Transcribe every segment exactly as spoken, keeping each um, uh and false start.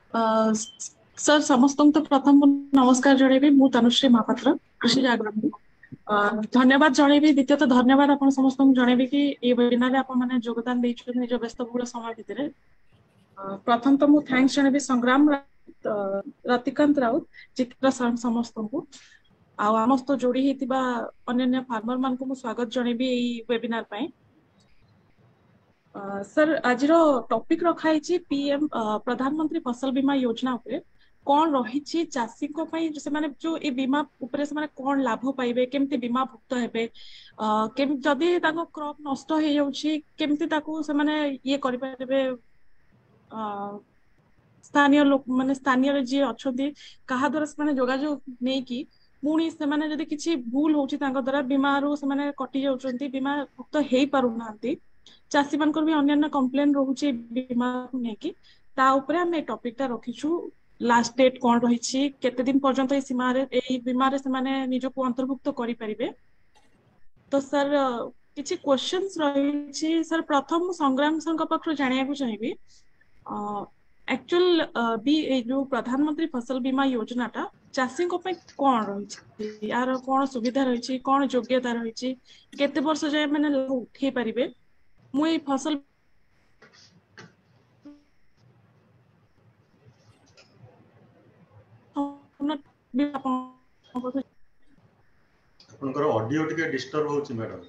अ, sir समस्त तो प्रथम नमस्कार जनइबी मु तनुश्री महापात्र कृषि जागरण अ, धन्यवाद जनइबी द्वितीयतः धन्यवाद आपण समस्त जनइबी कि ये वेबिनार आपण माने योगदान दैछु निज व्यस्तबहुल समय भितर प्रथम तो मु थैंक्स जनइबी संग्राम राउत, अ, रतिकांत राउत चित्र सर समस्त को आ आमस्त जोड़ी हेतिबा अन्य फार्मर मान को मु स्वागत जनइबी एई वेबिनार पई। सर आज टॉपिक रखाई पीएम प्रधानमंत्री फसल बीमा योजना उपरे कौन रही चाषी को पई से माने जो ए बीमा उपरे से माने कौन लाभ पाइबे केमती बीमा भुक्त हेबे केम जदी ताको क्रॉप नष्ट हे जाउछि केमती ताको से माने ये करि पारेबे स्थानीय लोक माने स्थानीय जे अछंती कहा द्वारा से माने जोगाजोग नै कि पुणी से माने जदी किछि भूल होउछि तांको द्वारा बीमा रो से माने कटि जाउछंती बीमा भुक्त हेई पारु नांती चाषी मानकर भी अन्य कंप्लेन रोचे बीमा नेकी ता ऊपर हम ए टॉपिक ता रखिछु लास्ट डेट कोन रहिछि केते दिन पर्यंत ए सीमा रे ए बीमा रे से माने निजो को अंतर्भुक्त करि परिबे। तो सर किछि क्वेश्चंस रहिछि सर प्रथम संग्राम संघ पक्ष जानिया को चाहिबी एक्चुअल बी ए जो प्रधानमंत्री फसल बीमा योजना ता चाषी को पे कोन रहिछि यार कोन सुविधा रहिछि कोन योग्यता रहिछि केते वर्ष जाय माने उठे परिबे मुई फसल आपनकर ऑडियो टिके डिस्टर्ब होछि मैडम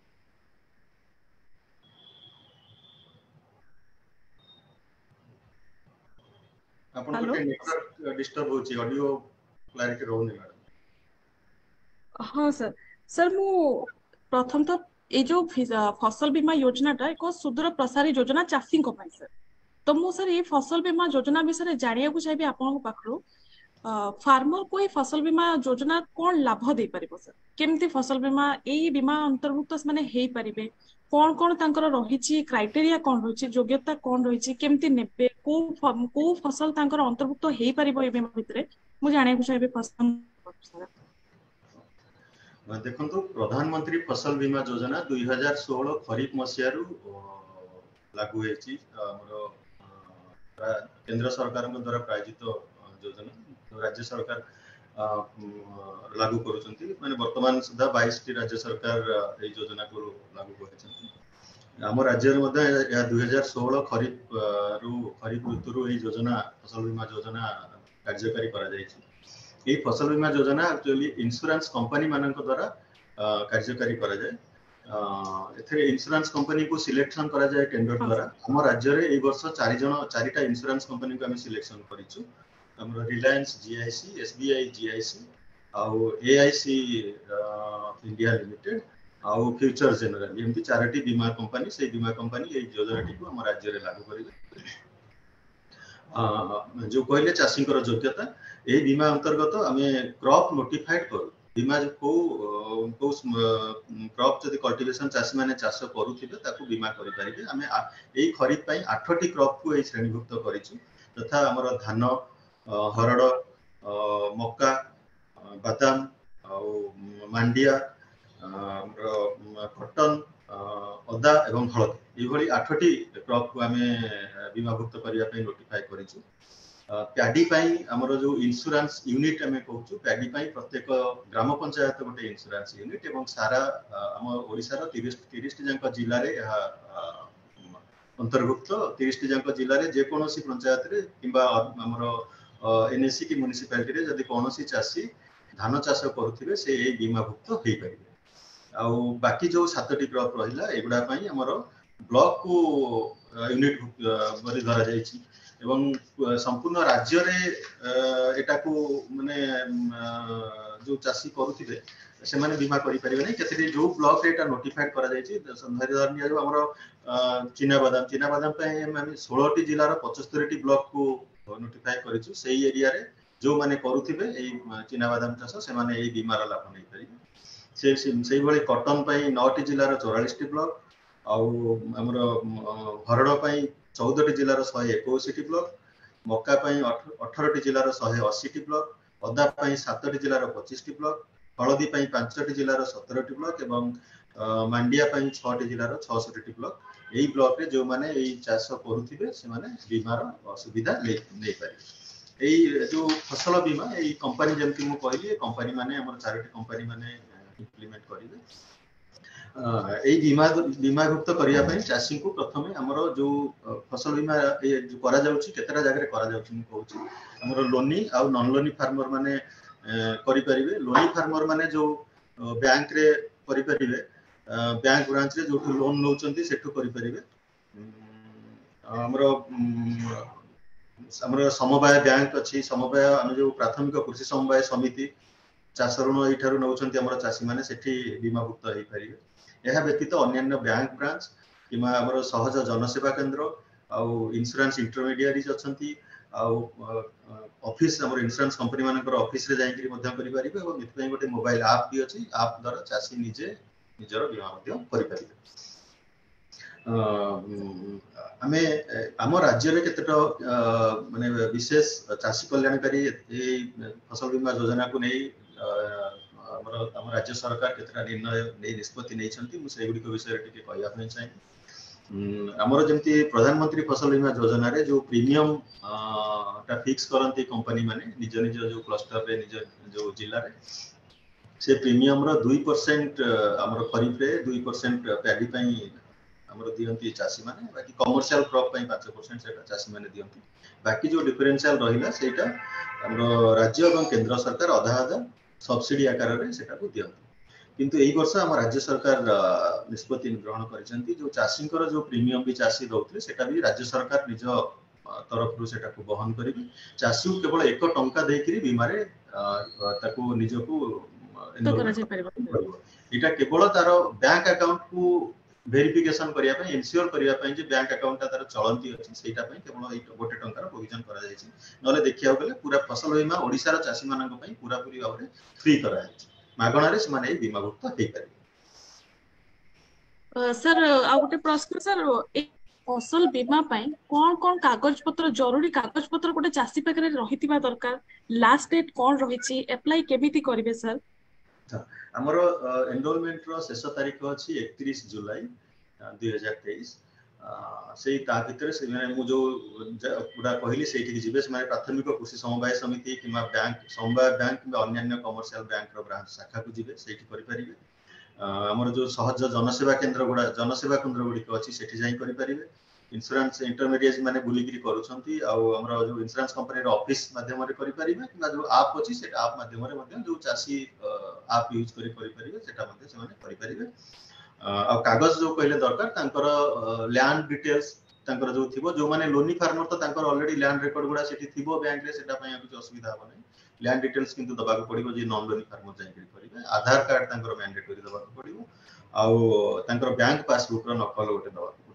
आपनकर के नेटवर्क डिस्टर्ब होछि ऑडियो क्लैरिटी रहउनी मैडम। हाँ सर सर मु प्रथम तो ए जो फसल बीमा योजना टा एक सुदूर प्रसारी योजना चाषी को पाई सर तो मु सर ये फसल बीमा योजना विषय जानिया को चाहिए आपन पाखरो फार्मर को ये फसल बीमा योजना कौन लाभ दे परिबो सर केमती फसल बीमा एई बीमा अंतर्भुक्त माने हेई परिबे कौन कौन तांकर रहिछि क्राइटेरिया कौन रहिछि योग्यता कौन रहिछि केमती नेबे को को फसल तांकर अंतर्भुक्त हेई परिबो ए बीमा भितरे मु जानिया को चाहिए फसल देखंतु प्रधानमंत्री फसल बीमा योजना दो हज़ार सोलह खरीफ मसियारू लागू हेछि हमरो केंद्र सरकार द्वारा प्रायोजित योजना राज्य सरकार लागू करूछंती माने वर्तमान सुधा बाईस टी राज्य सरकार ए योजना को लागू करिसंती हम राज्य मध्ये या दो हज़ार सोलह खरीफ रु खरीफ ऋतु ए योजना फसल बीमा योजना कार्यकारी करा जायछि। ए फसल बीमा योजना एक्चुअली इंश्योरेंस कंपनी मानक द्वारा कार्यकारी करा जाय एथे इंश्योरेंस कंपनी को सिलेक्शन करा जाय टेंडर द्वारा हम राज्य रे ए वर्ष चार जण चारिटा इंश्योरेंस कंपनी को हम सिलेक्शन करिछु हमर रिलायंस जीआईसी एसबीआई जीआईसी आउ एआईसी इंडिया लिमिटेड आउ फ्यूचर जनरल एमती चारटी बीमा कंपनी से बीमा कंपनी ए योजना टी को हम राज्य रे लागू करिवे आ जो कहले चाषी कर योग्यता ए बीमा अंतर्गत हमें क्रॉप नोटिफाइड करू बीमा जो को को क्रॉप जदी कल्टीवेशन चाषी माने चाष करूथिबे ताकू बीमा करि परिबे हमें एई खरीफ पई आठटी क्रॉप को एई श्रेणीभुक्त करिछु तथा हमर धान हरड़ मक्का बादाम आउ मांडिया कॉटन अदा एवं हळदी एभली आठटी क्रॉप को हमें बीमाभुक्त करिया पई नोटिफाई करिछु। पैडी पाई हमरो जो इंश्योरेंस यूनिट हमें कहूछु पैडी पाई प्रत्येक ग्राम पंचायत गोटे इंश्योरेंस यूनिट एवं सारा हम ओडिसा रो तीस तीस जंक जिल्ला रे अंतर्भुक्त तीस जंक जिल्ला रे जे कोनोसी पंचायत रे किबा हमरो एनएससी की म्युनिसिपालिटी रे जदी कोनोसी चासी धान चाष करूथिबे से ए बीमाभुक्त होई परिबे आउ बाकी जो सातटी क्रॉप रहिला एगुडा पई हमरो ब्लॉक को यूनिट बरी धरा जायछि एवं संपूर्ण राज्य रे एटा को माने जो चासी करूथिबे से माने बीमा करि परिबे नै केते जो ब्लॉक रे एटा नोटिफाइड करा जायछि संधारी धरनिया जो हमरो चिना बादाम चिना बादाम पई हम सोलह टी जिल्ला रो पचहत्तर टी ब्लॉक को नोटिफाई करिछु सेही एरिया रे जो माने करूथिबे ए चिना बादाम चाष से माने ए बीमा रा लाभ नै परिबे से सेही भली कॉटन पई नौ टी जिल्ला रो चौवालीस टी ब्लॉक आउ हमरो हरड़ पई चौदह टी जिल्ला रो एक सौ इक्कीस टी ब्लॉक मक्का पई अठारह टी जिल्ला रो एक सौ अस्सी टी ब्लॉक अदा पई सात टी जिल्ला रो पच्चीस टी ब्लॉक हलदी पई पांचटी जिल्लार सतरटी ब्लॉक एवं मांडिया पई छटी जिल्लार छयसठी ब्लॉक एई ब्लॉक रे जो माने एई चाष करूथिबे से माने बीमार सुविधा ले ले पारे। एई जो फसल बीमा एई कंपनी जेमति मु कहली कंपनी माने हमर चारोटी कंपनी माने इम्प्लीमेंट करिवे। एई बीमा बीमाभुक्त करिया पई चाषी को प्रथमे हमर जो फसल बीमा ए जो करा जाउची केतरा जगह रे करा जाउची मु कहूची हमर लोनी आ नॉन लोनी फार्मर माने करि परिबे। लोनी फार्मर माने जो बैंक रे करि परिबे बैंक ब्रांच रे जो लोन नउचंती सेठु करि परिबे। हमर हमर समवाय बैंक अछि समवाय हम जो प्राथमिक कृषि समवाय समिति चाष ऋण एठारु नउचंती हमर चाषी माने सेठी बीमाभुक्त हेई परिबे। यह व्यतीत अन्य बैंक ब्रांच किमा हमर सहज जनसेवा केंद्र आउ इंश्योरेंस इंटरमीडिएरीज अछंती आउ ऑफिस हमर इंश्योरेंस कंपनी मानकर ऑफिस रे जाई मध्ये करि परिबे और मिथि गोटे मोबाइल ऐप भी अछि ऐप द्वारा चासी निजे निजर बीमा मध्ये करि परिबे। आमे आम राज्य रे केतेटा माने विशेष चासी कल्याणकारी ए फसल बीमा योजना को नै हमर हम राज्य सरकार केतरा निर्णय नै निष्पत्ति नै छंती मु सेहि गुडी विषय टिके कहया पय चाहे। हमर जेंति प्रधानमंत्री फसल बीमा योजना रे जो प्रीमियम ता फिक्स करंती कंपनी माने निज निज जो क्लस्टर रे निज जो जिल्ला रे से प्रीमियम रो टू परसेंट हमर खरीफ रे टू परसेंट पैडी पई हमर दियंती चासी माने बाकी कमर्शियल क्रॉप पई फाइव परसेंट सेटा चासी माने दियंती। बाकी जो डिफरेंशियल रहिला सेटा हमर राज्य एवं केंद्र सरकार आधा आधा सब्सिडी आकार रे सेटा को दियंती। किंतु एई वर्ष हम राज्य सरकार निष्पत्ति ग्रहण करिसंती जो चासी कर जो प्रीमियम भी चासी दउतले सेटा भी राज्य सरकार निज तरफ रु सेटा को वहन करिबि। चासी को केवल एक टंका देकरी बीमा रे ताको निजको करा परिबो। इटा केवल तार बैंक अकाउंट को वेरिफिकेशन करिया पय इंश्योर करिया पय जे बैंक अकाउंट ता तार चलंती अछि सेटा पय केवल गोटे टंकार प्रोविजन करा जायछि। नले देखिया गेले पूरा फसल बीमा ओडिसा रा चासी मानक पय पूरा पूरी भाबरे फ्री करा जायछि मागणा रे से माने बीमाभुक्त हेइ पारे। सर आ गोटे प्रश्न सर ए फसल बीमा पय कोन कोन कागज पत्र जरूरी कागज पत्र गोटे चासी पाखरे रहितिबा दरकार लास्ट डेट कोन रहिछि अप्लाई केमिति करिवे सर? हमर एनरोलमेंट रो शेष तारीख अछि इकतीस जुलाई दो हज़ार तेईस। सेई ता भितर से माने मु जो पूरा कहली सेठी जिबे से माने प्राथमिक कृषि समवाय समिति किमा बैंक समवाय बैंक किमा अन्य कमर्शियल बैंक रो ब्रांच शाखा को जिबे सेठी करि परिबे। हमर जो सहज जनसेवा केंद्र गुडा जनसेवा केंद्र गुडी अछि सेठी जाई करि परिबे। इंश्योरेंस इंटरमीडिएट माने बुलीगिरी करूछंती आ हमर जो इंश्योरेंस कंपनी रो ऑफिस माध्यम रे करि परिबे किमा जो ऐप अछि से ऐप माध्यम रे मध्ये जो चासी ऐप यूज करि करि परिबे सेटा मध्ये से माने करि परिबे। आ कागज जो कहले दरकार तांकर लैंड डिटेल्स तांकर जो थिबो जो माने लोनी फार्मर तो तांकर ऑलरेडी लैंड रिकॉर्ड गुडा सेठी थिबो बैंक रे सेटा पय कुछ असुविधा हो नै। लैंड डिटेल्स किंतु दबा को पड़िबो जे नॉन लोनी फार्मर जाई करि परिबे। आधार कार्ड तांकर मैंडेटरी दबा को पड़िबो आ तांकर बैंक पासबुक रो नकल गोटे दबा को।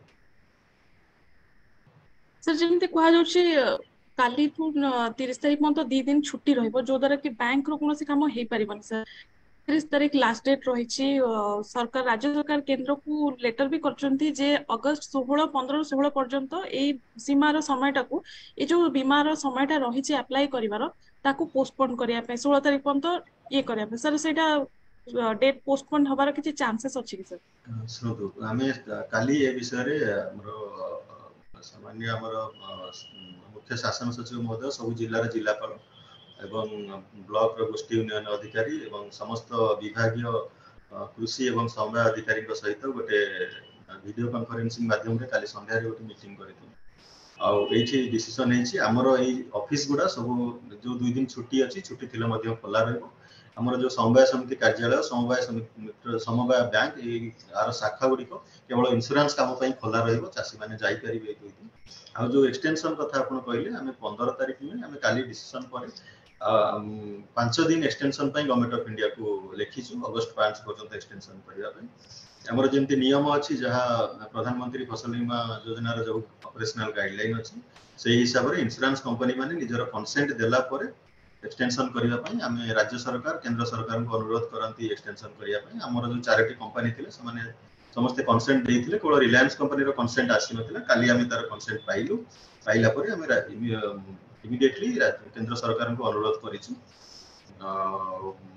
सर जेमते कहा जाउछि काली ठू तीस तारीख मन तो दी दिन छुट्टी रहइबो जो द्वारा कि बैंक रो कोनोसी काम हेइ परिबन सर। तीस तारीख लास्ट डेट रहिछि सरकार राज्य सरकार केंद्र को लेटर भी करचंती जे अगस्त सोलह पंद्रह सोलह पर्यंत एई सीमा रो समयटा को ए जो बीमा रो समयटा रहिछि अप्लाई करिवार ताको पोस्टपोन करिया पे सोलह तारीख पर्यंत ये करिया पे सर सेटा डेट पोस्टपोन हबार किछि चांसेस अछि कि सर? सुनतु आमे काली ए विषय रे हमरो सामान्य हमर मुख्य शासन सचिव महोदय सब जिल्ला रे जिल्लापाल एवं ब्लॉक रो गोष्ठी उन्नयन अधिकारी एवं समस्त विभागीय कृषि एवं समवाय अधिकारी सहित गोटे वीडियो कॉन्फ्रेंसिंग माध्यम रे काली संध्या रे गोटे मीटिंग करितु आ एठी डिसीजन हेछि हमर एई ऑफिस गुडा सब जो दुई दिन छुट्टी अछि छुट्टी थिले मध्ये खोला रहइबो। हमर जो समवाय समिति कार्यालय समवाय समिति समवाय बैंक ए आर शाखा गुडी को केवल इंश्योरेंस काम पई खोला रहइबो चासी माने जाई परिबे दुई दिन। आ जो एक्सटेंशन कथा आपण कहले हमें पंद्रह तारीख में हमें काली डिसीजन करे पांच दिन एक्सटेंशन पई गवर्नमेंट ऑफ इंडिया को लेखिछु अगस्त पांच पर्यंत एक्सटेंशन करिया पई। हमर जेंति नियम अछि जहा प्रधानमंत्री फसल बीमा योजना रो जो ऑपरेशनल गाइडलाइन अछि सेही हिसाब रे इंश्योरेंस कंपनी माने निजर कंसेंट देला परे एक्सटेंशन करिया पई हमें राज्य सरकार केंद्र सरकार को अनुरोध करंती एक्सटेंशन करिया पई। हमर जो चारटी कंपनी थिले से माने समस्त कंसेंट देइथिले केवल रिलायंस कंपनी रो कंसेंट आसी नथिला काली हमें तार कंसेंट पाइलु पाइला परे हमें इमीडिएटली केंद्र सरकार को अनुरोध करिछु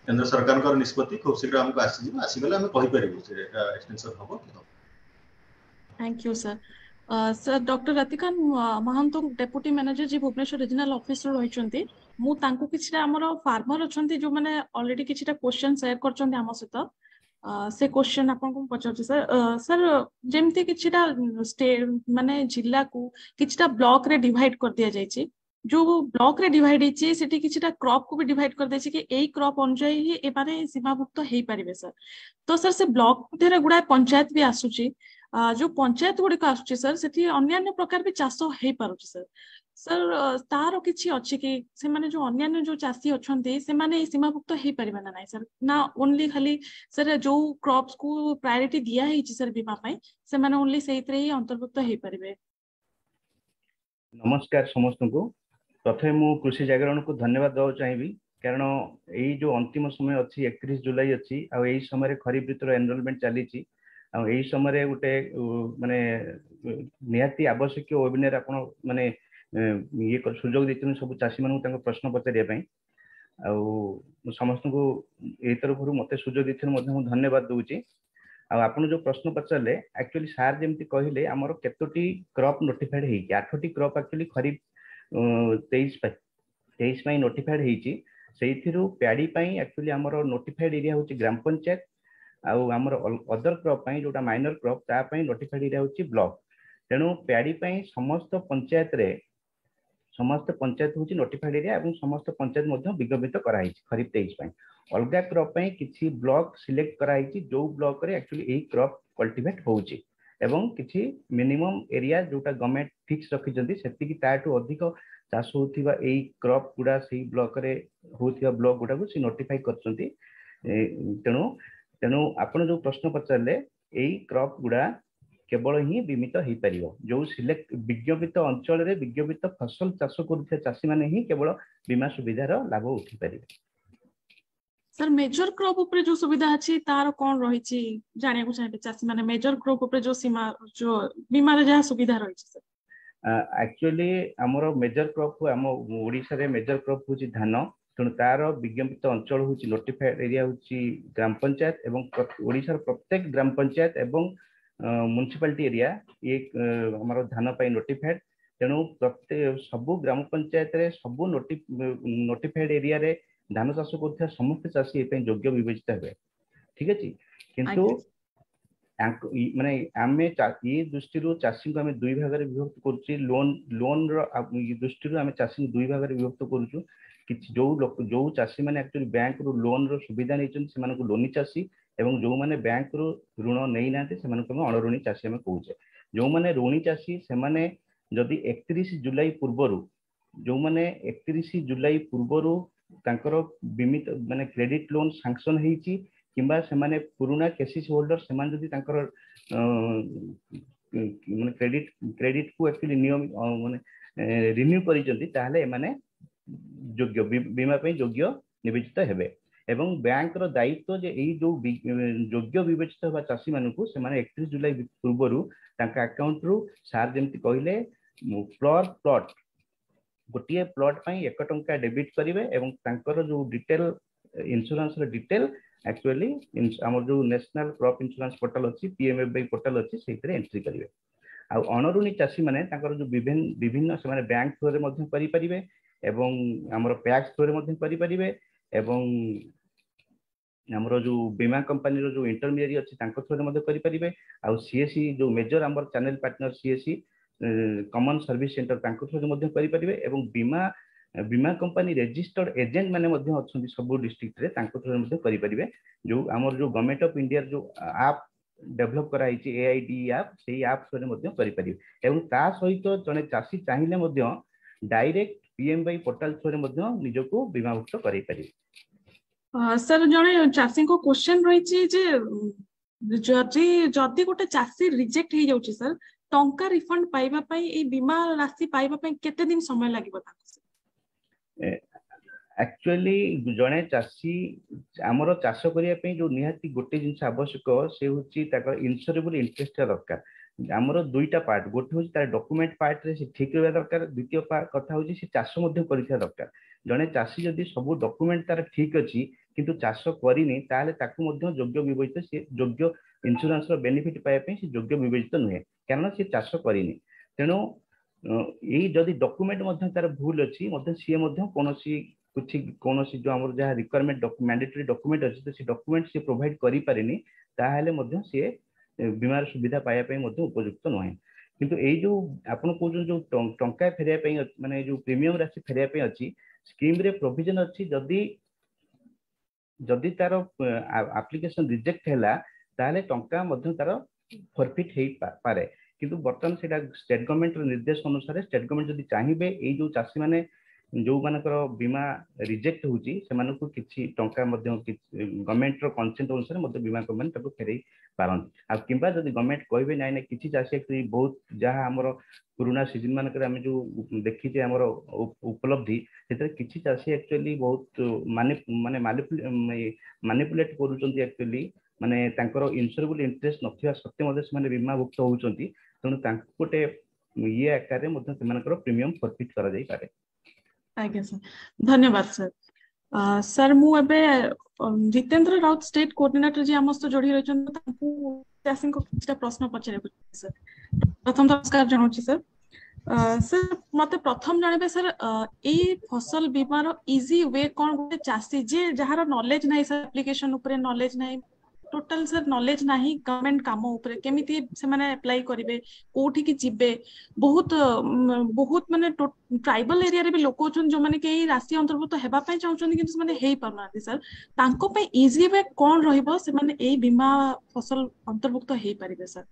केंद्र सरकार निष्पत्ति खूब शीघ्र हमको आसी आसीगले हम कहि परिबु जे एटा एक्सटेंशन हबो कि न। Thank you sir. Sir doctor Ratika Mahant deputy manager ji Bhubaneswar regional office रो रहिचंती मु तांको किछटा हमर फार्मर अछंती जो माने ऑलरेडी किछटा क्वेश्चन शेयर करचंती हम सहित से क्वेश्चन आपन को पचाउछि सर। सर जेमति किछटा स्टेट माने जिल्ला को किछटा ब्लॉक रे डिवाइड कर दिया जायछि जो ब्लॉक रे डिवाइड हेछि सेठी किछटा क्रॉप को भी डिवाइड कर देछि कि एई क्रॉप अनुसार ही ए बारे सीमाभुक्त हेई परिबे सर। तो सर से ब्लॉक रे गुडा पंचायत भी आसुछि जो पंचायत गुड़िक आसुछि सर सेठी अन्यान्य प्रकार भी चाष हेई पारुछि सर। सर तार किछि अछि कि से माने जो अन्यान्य जो चासी अछंती से माने सीमाभुक्त हेई परिबे ना नाही सर ना ओनली खाली सर जो क्रॉप्स को प्रायोरिटी दिया हेछि सर बीमा पई से माने ओनली सेइतरे ही अंतर्भुक्त हेई परिबे। नमस्कार समस्त को प्रथमे मु कृषि जागरण को धन्यवाद देवा चाहिए कारण यही जो अंतिम समय अच्छी एकतीस जुलाई अच्छी आ यही समय खरीफ ऋतुर एनरोलमेंट चली यही समय गोटे माने निहाती आवश्यक वेबिनार आपण माने ये सुजोग देते सब चाषी मान प्रश्न पचारे समस्त को यही तरफ मत सुजोग देते धन्यवाद दूची। आपन जो प्रश्न पचारे एक्चुअली सार जमी कहले आमर केतोटी क्रॉप नोटिफाइड होती आठटी क्रॉप एक्चुअली खरीफ तेईस तेईस नोटिफाइड होती से प्याड़ी एक्चुअली आमर नोटिफाइड एरिया हूँ ग्राम पंचायत आउ आमर अदर क्रॉप जोटा माइनर क्रॉप तापाई नोटिफाइड एरिया हूँ ब्लॉक तेणु प्याड़ी समस्त पंचायत रे समस्त पंचायत हूँ नोटिफाइड एरिया और समस्त पंचायत विज्ञापित कराई खरीफ तेईस अलग क्रॉप किसी ब्लॉक सिलेक्ट कराई जो ब्लॉक रे एक्चुअली यही क्रॉप कल्टिवेट होउची एवं किसी मिनिमम एरिया जोटा गवर्नमेंट फिक्स रखिजंती सेतिकी ताटू अधिक चाष होउथिबा एई क्रॉप गुडा सेही ब्लॉक रे होउथिबा ब्लॉक गुडा को सी नोटिफाई करचंती। तेणु तेणु आपण जो प्रश्न पचारले एई क्रॉप गुडा केवल ही बीमित हो पार जो सिलेक्ट विज्ञापित अंचल रे विज्ञापित फसल चाष करुवा चाषी माने ही केवल बीमा सुविधार लाभ उठी पारे। सर मेजर क्रॉप ऊपर जो सुविधा अछि तार कोन रहिछि जानिया को चाहे चासी माने मेजर क्रॉप ऊपर जो सीमा जो बीमा रे जहा सुविधा रहिछि सर। एक्चुअली हमर मेजर क्रॉप हम ओडिसा रे मेजर क्रॉप होछि धान तेणु तार विज्ञापित अंचल हूँ नोटिफाइड एरिया हूँ ग्राम पंचायत एवं ओडिशार प्रत्येक ग्राम पंचायत एवं म्युनिसिपालिटी एरिया ये हमार धान पाई नोटिफाइड तेणु प्रत्येक सबु ग्राम पंचायत रे सबु नोटि नोटिफाइड एरिया रे धान चाष कर समस्त चाषी योग्य विवेचित हे ठीक अच्छे किंतु माने आमे ये दृष्टि चाषी को आम दुई भाग में विभक्त कर लोन लोन दृष्टि आम चाषी दुई भाग में विभक्त करुचु किसी जो लोक जो चाषी मैंने एक्चुअली बैंक रु लोन रो सुविधा नहीं लोनी चाषी एवं जो मैंने बैंक रु ऋण नहीं ना अणऋणी चाषी आम कहे जो मैंने ऋणी चाषी से मैंने जदि एकतीस जुलाई पूर्वर जो मैंने एकतीस जुलाई पूर्वर तांकर बीमित माने क्रेडिट लोन सैंक्शन होईची किंबा से माने पुराना केसीस होल्डर से माने जदि तांकर माने क्रेडिट क्रेडिट को एक्चुअली नियम माने रिन्यू करिसंती ताहले माने योग्य बीमा पे योग्य निवेचित हेबे एवं बैंक रो दायित्व जे एई जो योग्य विवेचित होबा चाषी मानकु से माने एकतीस जुलाई पूर्वरु तांका अकाउंट रु सार जेमति कहिले प्लॉट प्लॉट गोटे प्लॉट पाई एक टंका डेबिट करेंगे एवं तांकर जो डिटेल इंश्योरेंस डिटेल एक्चुअली आमर जो नेशनल क्रॉप इंश्योरेंस पोर्टल अच्छी पीएमएफआई पोर्टल अच्छी से एंट्री करेंगे आ अणऋणी चाषी मैंने जो विभिन्न विभिन्न से बैंक थ्रू में करेंगे एवं आमर पैक्स थ्रू में करेंगे एवं आमर जो बीमा कंपनी जो इंटरमीडिएट अच्छी थ्रू में करेंगे आ सीएससी जो मेजर आमर channel partner CSC common service centre through करेंगे एवं बीमा बीमा कंपनी रजिस्टर्ड एजेंट मैंने अच्छा सब डिस्ट्रिक्ट रे थ्रू करेंगे जो आमर जो गवर्नमेंट ऑफ इंडिया जो आप डेवलप कराई एआईडी आप से आप थ्रू करेंगे एवं ता सहित जड़े चाषी चाहिए डायरेक्ट पीएमवाई पोर्टल थ्रू निजको बीमाभुक्त करें। सर जड़े चाषी को क्वेश्चन रही जदि जदि गोटे चाषी रिजेक्ट हो जाउची सर टंका रिफंड पाइबा पई ए बीमा राशि पाइबा पई केते दिन समय लागिबो ताको एक्चुअली जड़े चाषी आमर चाष करने जो निहाती गोटे जिन आवश्यक से हूँ इन्स्योरेबल इंटरेस्ट दरकार आमर दुईटा पार्ट गोटे हूँ तार डॉक्यूमेंट पार्ट रे ठीक रहा दरकार द्वितीय कथा हूँ चाष दरकार जड़े चाषी जदि सब डॉक्यूमेंट तार ठीक अच्छी किंतु चाष करिनी ताले ताकू मध्य योग्य विवेचित से योग्य इंश्योरेंस रो बेनिफिट पाए पे से योग्य विवेचित नुहे कारण से चाष करिनी तेणु यही जदि डॉक्यूमेंट मध्य तार भूल अछि मध्य सी मध्य कोनोसी कुछ कोनोसी जो हमर जहा रिक्वायरमेंट मैंडेटरी डॉक्यूमेंट अछि से डॉक्यूमेंट से प्रोवाइड करि पारिनी ताहाले मध्य से बीमार सुविधा पाया पे मध्य उपयुक्त नुहे किंतु एई जो आपण को जो टंका फेरिया पे माने जो प्रीमियम राशि फेरिया पे अछि स्कीम रे प्रोविजन अछि जदि जदि तार एप्लिकेशन रिजेक्ट हैला ताले टंका मध्य तार फॉरफिट हेई पारे किंतु बर्तमान सेटा स्टेट गवर्नमेंट निर्देश अनुसार स्टेट गवर्नमेंट जदि चाहिबे एई जो चासी माने जो मानकर बीमा रिजेक्ट होची से मानको किछि टंका मध्य गवर्नमेंट रो कंसेंट अनुसार मध्य बीमा कंपनी ताको फेरई पारन आ किंबा जदि गवर्नमेंट कहबे नै नै किछि चासी एक्चुअली बहुत जहा हमरो पुराना सीजन मानकर हम जो देखि जे हमरो उपलब्धि सेते किछि चासी एक्चुअली बहुत माने माने मैनिपुलेट करूचंती एक्चुअली माने तांकर इंश्योरेबल इंटरेस्ट नथिया सत्य मध्ये से माने बीमा भुक्त होउचंती तनु तांको कोटे ये आकार रे मध्ये से मानकर प्रीमियम फॉरफिट करा जाई पारे। आज्ञा सर धन्यवाद सर। uh, सर मु एबे जितेंद्र राउत स्टेट कोऑर्डिनेटर जी हमस्त जोड़ी रहछन तांकू चासी को किछटा प्रश्न पचरे सर। प्रथम नमस्कार जनाउछि सर। uh, सर मते प्रथम जानबे सर ए फसल बीमा रो इजी वे कोन गोटे चासी जे जहार नॉलेज नाही सर एप्लीकेशन ऊपर नॉलेज नाही टोटल सर नॉलेज नाही गवर्नमेंट काम ऊपर केमिति से माने अप्लाई करिवे कोठी की जिबे बहुत बहुत माने ट्राइबल एरिया रे भी लोक छन जो माने के राशि अंतर्भुक्त हेबा पय चाहउछन किंतु माने हेई परनाती सर तांको पे इजी वे कोन रहिबो से माने ए बीमा फसल अंतर्भुक्त हेई परिबे सर।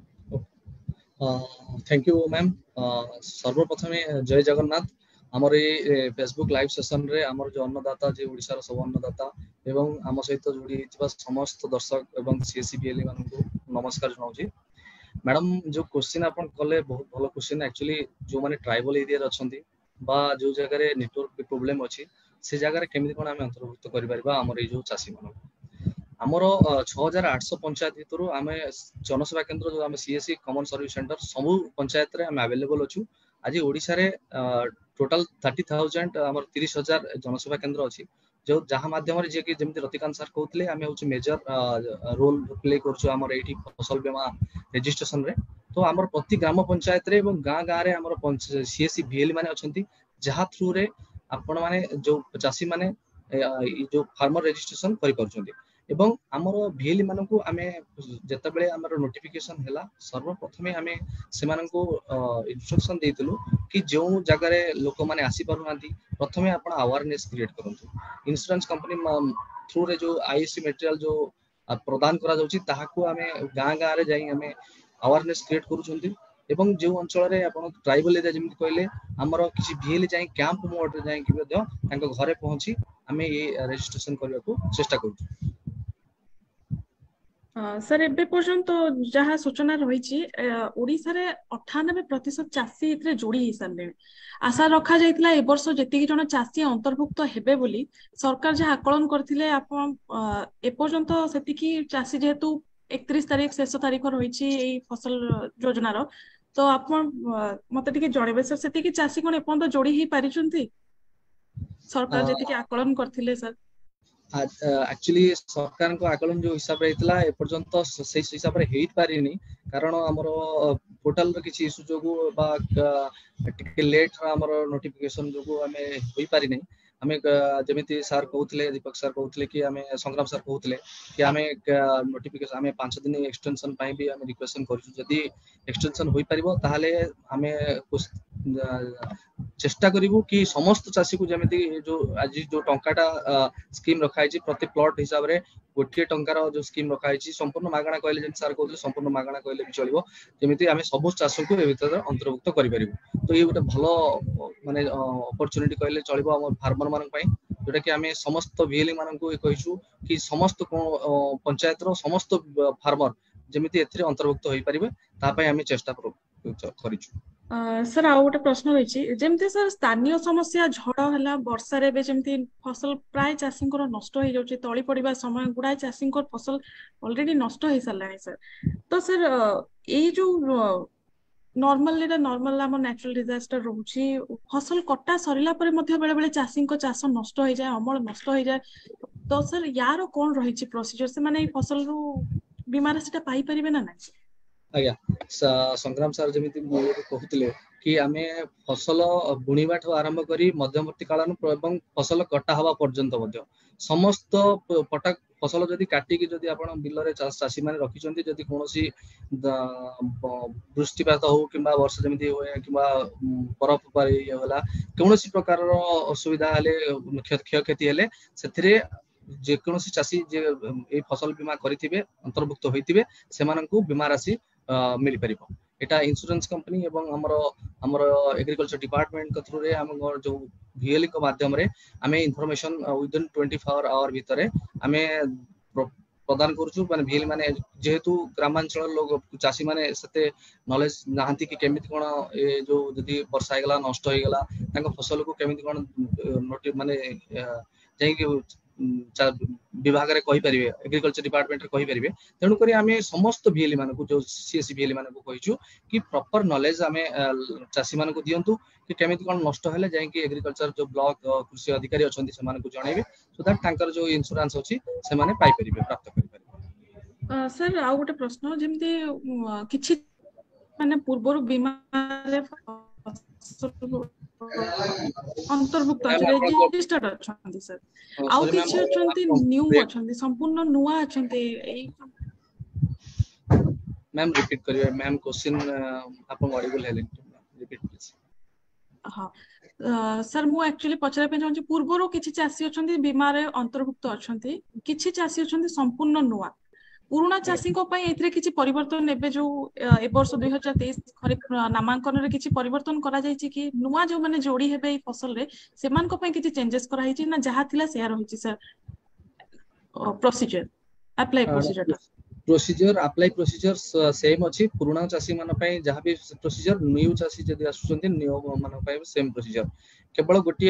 Thank you ma'am. सर्वप्रथमे जय जगन्नाथ आमर ये फेसबुक लाइव सेशन रे आमर जो अन्नदाता जे ओडिसा सब अन्नदाता एवं आम सहित जोड़ी समस्त दर्शक एवं सीएससीबीएल मान को नमस्कार जनाऊँ। मैडम जो क्वेश्चन आपन कले बहुत भलो क्वेश्चन एक्चुअली जो माने ट्राइबल एरिया रे अछंती बा जो जगह रे नेटवर्क प्रॉब्लम अछि से जगह रे केमिति कोन आमे अंतर्भुक्त करि परबा हमर ए जो चासी मान आमर छह हज़ार आठ सौ पंचायत भितर आम जनसेवा केन्द्र जो आम सीएससी कॉमन सर्विस सेंटर सबु पंचायत रे आम अवेलेबल अछु। आज ओडिसा रे टोटल थर्टी थाउजेंड आम तीस हजार जनसेवा केन्द्र अच्छी जो जहाँ माध्यम जे कि जमी रतिकांत सर कहते आम हूँ मेजर रोल प्ले कर फसल बीमा रेजिस्ट्रेशन रे तो आम प्रति ग्राम पंचायत रे गाँ गाँ रे आम सीएससी भीएल माने अच्छी जहाँ थ्रू रे आपण माने जो चाषी माने जो फार्मर रेजिस्ट्रेशन करि परछन्ती एवं आमर भीएल मानकू आमे जते बेले आमर नोटिफिकेशन हैला सर्वप्रथमे आमे सेमानकू इंस्ट्रक्शन देइतलु कि जो जगह रे लोक माने आसी पारु नांती प्रथमे आपण अवेयरनेस क्रिएट करंतु इंश्योरेंस कंपनी थ्रू रे जो आईसी मटेरियल जो प्रदान करा जाउची ताहाकू आमे गाँ गाँ रे जाई आमे अवेयरनेस क्रिएट करूछन्ती एवं जो अंचल रे आपण ट्राइबल एरिया जेमि कहले आमर किछि भीएल जाई कैंप मोड रे जाई कि बद्य तांको घरे पहुंची आमे ये रजिस्ट्रेशन करबा को चेष्टा करू। सर एबे पर्यंत जहाँ सूचना रही ओडिशा रे अठानबे प्रतिशत चासी इतरे जोड़ी ही सारे आशा रखा जाइतिला ए वर्ष जेतिकी जण चासी अंतर्भुक्त हेबे बोली सरकार जहाँ आकलन करथिले आपण ए पर्यंत सेतिकी चासी जेहेतु इकतीस तारीख शेष तारीख रही ए फसल योजनार तो आपण मते टिके जणेबे सर सेतिकी चासी कोन एपर्यंत जोड़ी ही पारिचंती सरकार जेतिकी आकलन करथिले सर। एक्चुअली सरकार को आकलन जो हिसाब रही ए पर्यंत से हिसाब रे हेई पारिनी कारण हमर पोर्टल रे किछि इशू जोगु बा टिके लेट हमर नोटिफिकेशन जोगु हमें होई पारि नै हमें जेमिति सर कहउतले दीपक सर कहउतले कि हमें संग्राम सर कहउतले कि हमें नोटिफिकेशन हमें पाँच दिन एक्सटेंशन पाई भी हमें रिक्वेस्ट करछु जदी एक्सटेंशन होई परिबो ताहाले हमें चेष्टा करिवु कि समस्त चासी को जेमिति जो आज जो टंकाटा स्कीम रखाई छी प्रति प्लॉट हिसाब रे गोटे टंकार जो स्कीम रखाई छी संपूर्ण मागणा कहले जेन सर कहउतले संपूर्ण मागणा कहले भी चलिबो जेमिति हमें सब चासी को ए भीतर अंतर्भुक्त करि परिबु तो ये गोटे भलो माने अपॉर्चुनिटी कहले चलिबो हमर फार्मर मानन पई जोटा कि हमें समस्त भीएल मानन को कहिछु कि समस्त पंचायत रो समस्त फार्मर जेमिति एथिरे अंतर्भुक्त होई परिबे ता पई हमें चेष्टा करिछु। सर आउ गोटे प्रश्न रही जमती सर स्थानीय समस्या झड़ है वर्षा रे जमती फसल प्राय चाषी नष्ट हो जाउछि तली पड़िबा समय गुड़ाए चाषी फसल ऑलरेडी नष्ट हो सारा सर तो सर ये जो नॉर्मल एटा नॉर्मल आम नेचुरल डिजास्टर रोची फसल कटा सरिला परे मध्य बेले बेले चाषी को चाष नष्ट हो जाए अमल नष्ट हो जाए तो सर यार कौन रही प्रोसीजर से माने फसल रु बीमा राशि पाई परिबे ना नहीं आज्ञा संग्राम सर जमी कहते कि आम फसल बुणवा ठू आरंभ करी मध्यवर्ती कालन एवं फसल कटा हवा पर्यंत समस्त पटा फसल जदि काटिकी जदि आपण बिलरे चाषी माने रखिछन्ती जदि कोनोसी वृष्टिपात हो किंबा वर्षा जमिति होए किंबा बरफ पारी होला कोनोसी प्रकार असुविधा हेले क्षय क्षति हेले सेथिरे जे कोनोसी चाषी जे ए फसल बीमा करिथिबे अंतर्भुक्त होइथिबे सेमानंकु बीमा राशि मिल परिबो एटा इंश्योरेंस कंपनी एवं हमर हमर एग्रीकल्चर डिपार्टमेंट के थ्रू रे हम जो वीएलई के माध्यम रे हमें information within twenty four hour भीतर हमें प्रदान करूछु माने वीएलई माने जेहेतु ग्रामांचल लोग चाषी माने सते नॉलेज नाहंती कि केमिति कोन ए जो जदी वर्षा हेगला नष्ट हो गेला तांको फसल को केमिति कोन नोटि माने जाई कि विभाग रे कहि परिबे एग्रीकल्चर डिपार्टमेंट रे कहि परिबे तेनु करी आमे समस्त वीएलई मानको जो सीएससी वीएलई मानको कहिछु कि प्रॉपर नॉलेज आमे चाषी मानको दियंतु कि केमिति कोन नष्ट हेले जाई कि एग्रीकल्चर जो ब्लॉक कृषि अधिकारी अछंती से मानको जणैबे सो दैट तांकर जो इंश्योरेंस अछि से माने पाई परिबे प्राप्त करि परिबे सर आ गोटे प्रश्न जेमति किछि माने पूर्वरु बीमा रे अंतर्भुक्त रजिस्टर्ड अछंती सर आउ किछि अछंती न्यू अछंती संपूर्ण नुवा अछंती एई मैम रिपीट करिवे मैम क्वेश्चन आपन ऑडिबल हेले रिपीट प्लीज हां सर मु एक्चुअली पचरा पे चाहूची पूर्वरु किछि चासी अछंती बीमा रे अंतर्भुक्त अछंती किछि चासी अछंती संपूर्ण नुवा पुराना चाषी को पई एथरे किछि परिवर्तन एबे जो ए वर्ष दो हज़ार तेईस खरीफ नामांकन रे किछि परिवर्तन करा जाय छि कि नुवा जो माने जोड़ी हेबे ई फसल रे सेमान को पई किछि चेंजेस करा हिछि ना जहा थिला शेयर होछि sir procedure apply procedure procedure apply procedure same अछि पुराना चाषी मान पई जहा भी प्रोसीजर न्यू चाषी जदि आसुचंती न्यू मान पई सेम प्रोसीजर केवल गोटे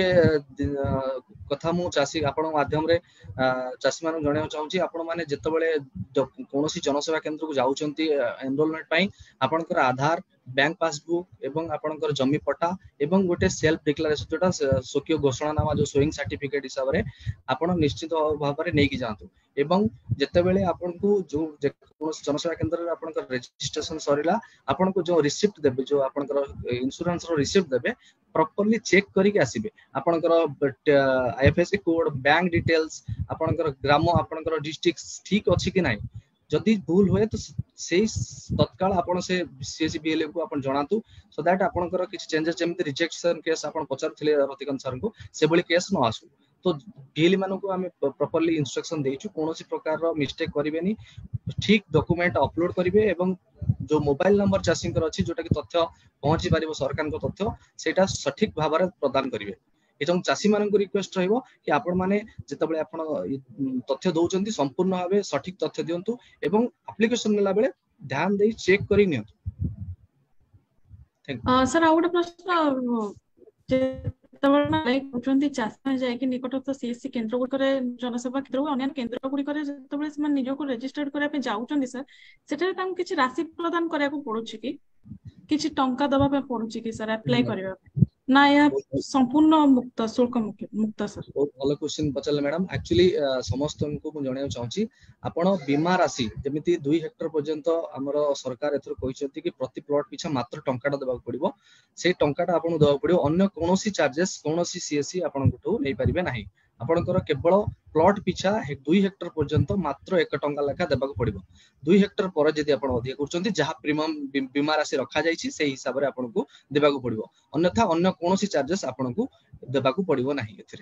कथा मु चाषी आपण माध्यम रे चाषी मान जणाउ चाहूची आपण माने जते बेले कोनोसी जनसेवा केंद्र को जाउचंती एनरोलमेंट पई आपनकर आधार बैंक पासबुक एवं आपनकर जमी पट्टा एवं गोटे सेल्फ डिक्लेरेशन जोटा स्वकीय घोषणानामा जो सोइंग सर्टिफिकेट हिसाब रे आपण निश्चित भाव रे नै कि जांतु एवं जते बेले आपन को जो कोनोसी जनसेवा केंद्र रे आपनकर रजिस्ट्रेशन सरिला आपन को जो रिसिप्ट देबे जो आपनकर इंश्योरेंस रो रिसिप्ट देबे प्रॉपर्ली चेक करी के आसीबे आपनकर आईएफएससी कोड बैंक डिटेल्स आपनकर ग्राम आपनकर डिस्ट्रिक्ट ठीक अछि कि नै जदि भूल होए तो से तत्काल आपण से सीएससी बीएलए को आपण जणातु सो दैट आपनकर किछ चेंजेस जेमति रिजेक्शन केस आपण पचारथिले रतिकांत सर को से बली केस न आसु तो बीएलए मानको को हमें प्रॉपर्ली इंस्ट्रक्शन देइछु कोनोसी प्रकार रो मिस्टेक करिवेनी ठीक डॉक्यूमेंट अपलोड करिवे एवं जो मोबाइल नंबर चाषींकर अछि जोटा कि तथ्य पहुंची पारिबो सरकार को तथ्य सेटा सठिक भाव रे प्रदान करिवे एजं चाषी मानन को रिक्वेस्ट रहइबो कि आपण माने जेतबेले आपण तथ्य दउचंती संपूर्ण भाबे सठिक तथ्य दियंतु एवं एप्लीकेशन नेला बेले ध्यान देई चेक करि नियंतु थैंक यू सर आउट प्रश्न जेतबेले माने कहउचंती चाषी जाय कि निकटस्थ सीएससी केंद्र गुडी करे जनसेवा केंद्र अन्य केंद्र गुडी करे जेतबेले समान निजो को रजिस्टर्ड करे पे जाउचंती सर सेटा तां किछि राशि प्रदान करिया को पडुछि कि किछि टंका दबा पे पडुछि कि सर अप्लाई करिया ना या संपूर्ण मुक्त शुल्क मुक्त सर बहुत भलो क्वेश्चन पचल मैडम एक्चुअली समस्त को मु जणाउ चाहूची आपण बीमा राशि जेमिति दो हेक्टर पर्यंत हमर सरकार एथर कहिसथि कि प्रति प्लॉट पिछा मात्र टंकाटा देबा पड़िबो से टंकाटा आपण देबा पड़िबो अन्य कोनोसी चार्जेस कोनोसी सीएससी आपण गुटो नै परिबे नाही आपनकर केवल प्लॉट पिछा दो हेक्टर पर्यंत मात्र एक टंका लेखा देबा पड़िबो दो हेक्टर पर जदि आपण अधिक करचंती जहा प्रीमियम बीमा राशि रखा जाईछि से हिसाब रे आपण को देबा पड़िबो अन्यथा अन्य कोनोसी चार्जेस आपण को देबा पड़िबो नाही एथिरे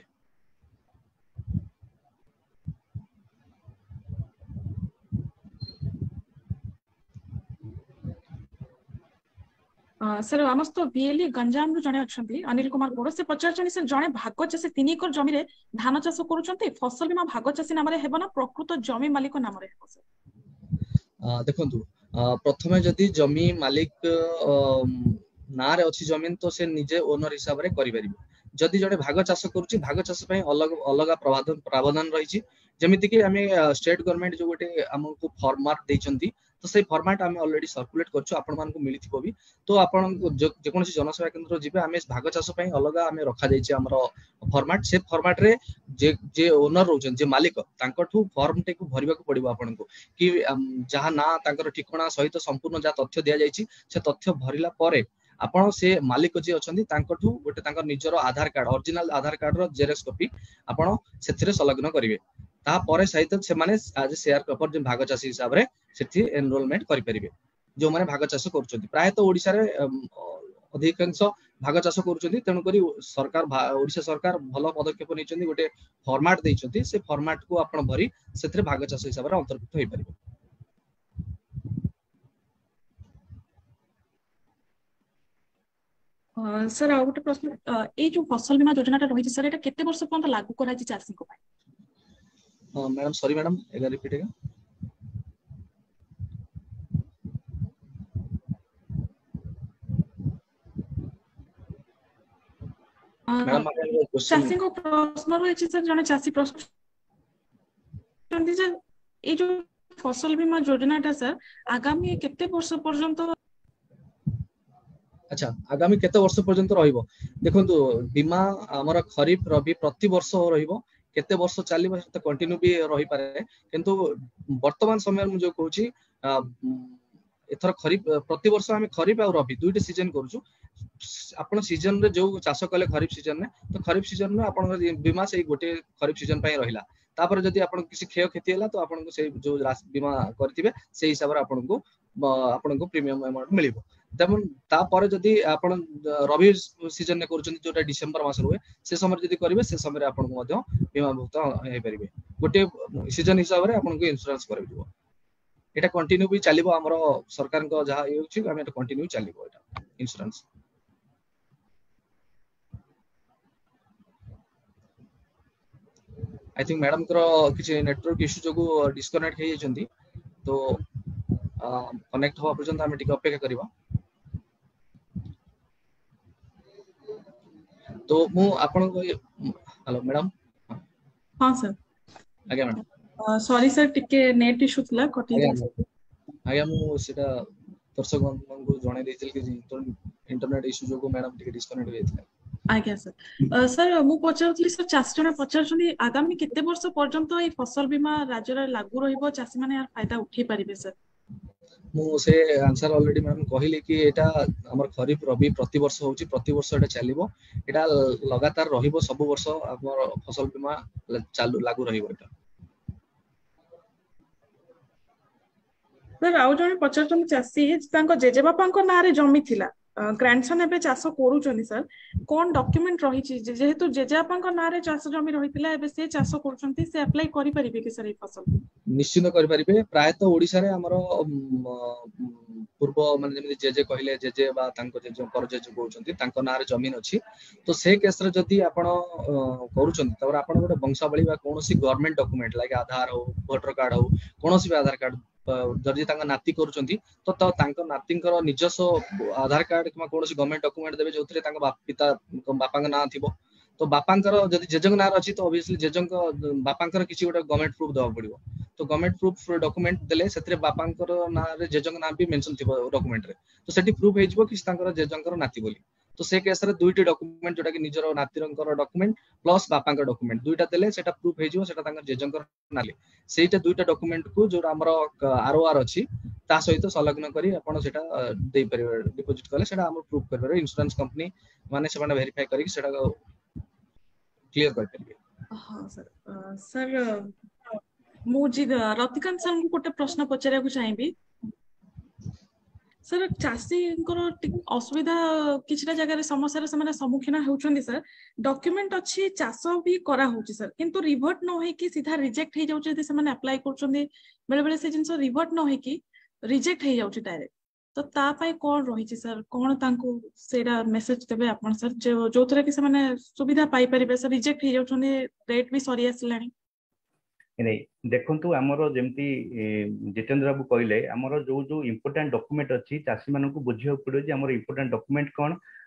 सर आमस्त बीएलई गंजाम रु जणे अछंती अनिल कुमार गोड़ से पचारचनी सर जणे भाग चासी तीन एकर जमी रे धान चाष करूचंती फसल बीमा भाग चासी नाम रे हेबो ना प्रकृत जमी मालिक नाम रे हेबो सर देखंतु प्रथमे जदी जमी मालिक ना रे अछि जमीन तो से निजे ओनर हिसाब रे करि परिबो जदि जड़े भाग चाष करुच्ची भाग चाष अलग अलग प्रावधान प्रावधान रही जमीती कि आम स्टेट गवर्नमेंट जो गोटे आमको फॉर्मेट देइछंती तो से फॉर्मेट आम ऑलरेडी सर्कुलेट करछु आपण मानको मिलिथिबो भी तो आपण जेकोसी जनसेवा केंद्र जिबे आम भाग चाष अलग आम रखा जाइए आमर फॉर्मेट से फॉर्मेट रे जे जे ओनर रोचन जे मालिक तांकठू फॉर्म टे को भरिबा को पड़िबो आपनको कि जहाँ ना तांकर ठिकाना सहित संपूर्ण जा तथ्य दिया जाइछि से तथ्य भरिला परे आपण से मालिक जे अछंती तांकठू गोटे तांकर निजरो Aadhaar card original Aadhaar card रो जेरॉक्स कॉपी आपण सेथिरे संलग्न करिवे ता परे सहित से माने आज शेयर क्रॉपर जे भाग चाषी हिसाब रे सेथि एनरोलमेंट करि परिबे जो माने भाग चाष करूछंती प्राय तो ओडिसा रे अधिकांश भाग चाष करूछंती तेनु करी सरकार ओडिसा सरकार भलो पदक्षेप नैछंती गोटे फॉर्मेट दैछंती से फॉर्मेट को आपण भरी सेथिरे भाग चाष हिसाब रे अंतर्भुक्त होई परिबे। सर आ गोटे प्रश्न ए जो फसल बीमा योजना रही सर एटा केते वर्ष पर्यंत लागू करा जी चाषी को हां मैडम सॉरी मैडम एक बार रिपीट है मैडम चाषी को प्रश्न रही सर जने चाषी प्रश्न सर ए जो फसल बीमा योजना टा सर आगामी केते वर्ष पर्यंत अच्छा आगामी केते वर्ष पर्यंत रहिबो देखंतु बीमा हमर खरीफ रबी प्रति वर्ष रहिबो केते वर्ष चलिबो त कंटिन्यू भी रही पारे किंतु वर्तमान समय मु जो कहूची एथर खरीफ प्रति वर्ष हम खरीफ और रबी दुईटे सीजन करूछु आपण सीजन रे जो चाष कले खरीफ सीजन में तो खरीफ सीजन में आपण बीमा से गोटे खरीफ सीजन पय रहिला तापर जदि आपण किसी क्षय क्षति होला तो आपण को से जो बीमा करथिबे से हिसाब रे आपण को आपण को प्रीमियम अमाउंट मिलिबो तमन तापर जदि आपण रबी सीजन ने करूछन जोटा डिसेंबर मास रुए से समय जदि करिवे से समय रे आपण को मध्य बीमा भुक्त हे परिबे गोटे सीजन हिसाब रे आपण को इंश्योरेंस करबिबो एटा कंटिन्यू भी चलिबो हमरो सरकार को जहा होछि हम एटा continue चलिबो Etah insurance. I think madam को किसी नेटवर्क इश्यू जो डिस्कनेक्ट हो जाती तो कनेक्ट हवा पर्यंत आम टिके अपेक्षा करबा तो मु आपन को हेलो मैडम हां सर आगे मैडम सॉरी सर टिके नेट इश्यू थला कटि जाय आगे मु सेटा दर्शक को जणे दैथिल कि इंटरनेट इश्यू जो मैडम टिके डिस्कनेक्ट हो जायथिला आज्ञा सर सर मु पचारथली सर चाषी जने पचारछनी आगामी केते वर्ष पर्यंत ए फसल बीमा राज्य रे लागू रहिबो चाषी माने यार फायदा उठै परिबे सर मु से आंसर ऑलरेडी मैडम कहली कि एटा हमर खरीफ रबी प्रति वर्ष होची प्रति वर्ष एटा चलिबो एटा लगातार रहिबो सब वर्ष हमर फसल बीमा चालू लागू रहिबो एटा सर आउ जने पचारछनी चाषी तांको जेजे बापांको नारे जमी थिला ग्रांडसन एबे चाष करूचनी सर कोन डॉक्यूमेंट रही छि जेहेतु जेजापांको नारे चाष जमी रहितिला एबे से चाष करूचंती से अप्लाई करि परिबे कि सर ए फसल निश्चित करि परिबे प्राय तो ओडिसा रे हमरो पूर्व माने जेमि जेजे कहले जेजे बा तांको जेजे पर जेजे कहउचंती तांको नारे जमीन अछि तो से केस रे जदी आपण करूचंती तबर आपण गोटे वंशावली बा कोनोसी गवर्नमेंट डॉक्यूमेंट लाइक आधार हो वोटर कार्ड हो कोनोसी भी आधार कार्ड जदि तांका नाती करूचंती तो तांको नातींकर निजस्व आधार कार्ड किमा कोनोसी गवर्नमेंट डॉक्यूमेंट देबे जोथरे तांका बाप पिता बापांका नाम थिबो तो बापांकर जदि जेजंग नार अछि तो ऑब्वियसली जेजंग बापांकर किछि गोटे गवर्नमेंट प्रूफ दवा पड़िबो तो गवर्नमेंट प्रूफ डॉक्यूमेंट देले सेतरे बापांकर नारे जेजंग नाम भी मेंशन थिबो डॉक्यूमेंट रे तो सेठी प्रूफ हे जिवो कि तांकर जेजंकर नाती बोली तो से केस रे दुईटी डॉक्यूमेंट जोटा कि निजरो नातीरंकर डॉक्यूमेंट प्लस बापांकर डॉक्यूमेंट दुईटा देले सेटा प्रूफ हे जिवो सेटा तांकर जेजंकर नाले सेटा दुईटा डॉक्यूमेंट को जो हमरो आरओआर अछि ता सहित संलग्न करी आपण सेटा देई परिबे डिपॉजिट करले सेटा हम प्रूफ करबे इंश्योरेंस कंपनी माने से माने वेरीफाई करी सेटा क्लियर कर परिबे। हां सर सर मु जी रतिकांत सर को गोटे प्रश्न पचारे को चाहिबी सर चाषी असुविधा किछटा जगह समस्या से सम्मुखीन होउछन्ती सर डॉक्यूमेंट अच्छी चाष भी करा होउछि सर किंतु रिवर्ट न होई कि सीधा रिजेक्ट हे जाउछि से माने अप्लाई करछन्ती बेले बेले से जिंस रिवर्ट न होई कि रिजेक्ट हे जाउछि डायरेक्ट तो ता पाई कोन रहिछि सर कोन तांको सेडा मेसेज देबे आपण सर जो जोथरे कि से माने सुविधा पाई परिबे सर रिजेक्ट हे जाउछन्ती रेट भी सरी आसलानी नहीं देखंतु हमरो जेमती जितेंद्र बाबू कहले हमरो जो जो इंपोर्टेंट डॉक्यूमेंट अछि चासी मानन को बुझियो पड़ो जे हमरो इंपोर्टेंट डॉक्यूमेंट कोन